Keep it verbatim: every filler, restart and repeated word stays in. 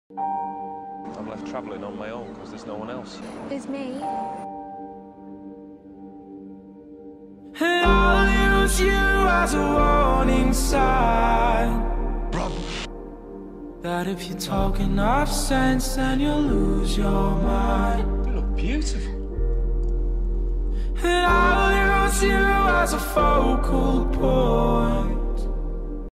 I'm left travelling on my own because there's no one else. There's me. And I'll use you as a warning sign that if you talk enough sense, then you'll lose your mind. You look beautiful. And I'll use you as a focal point